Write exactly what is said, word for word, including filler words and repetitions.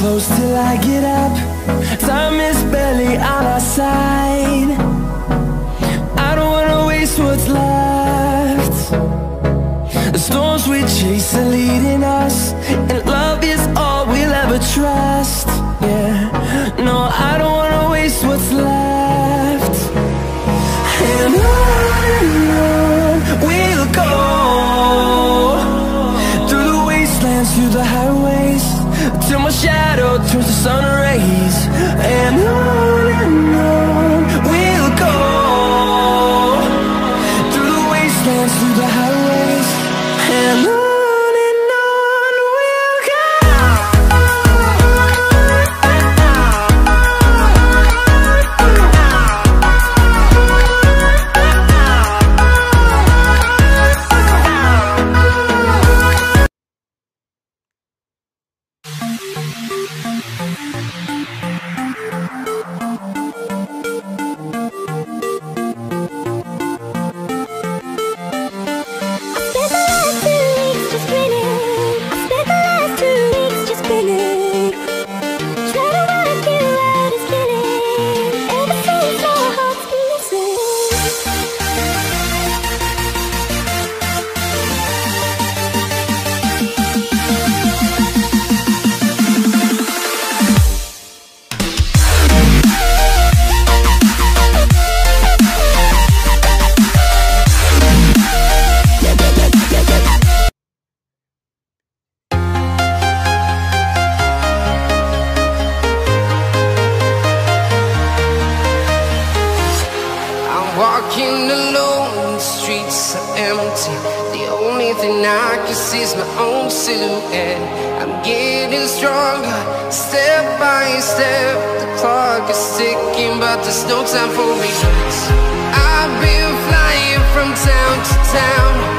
close till I get up. Time is barely on our side. I don't wanna waste what's left. The storms we chase are leading us, and love is all we'll ever trust. Yeah, no, I don't wanna waste what's left. And on and on we'll go, through the wastelands, through the highways, till my shadow turns to sun rays. And on and on we'll go, through the wastelands, through the highways, and on. Walking alone, the streets are empty. The only thing I can see is my own silhouette. I'm getting stronger, step by step. The clock is ticking, but there's no time for regrets. I've been flying from town to town,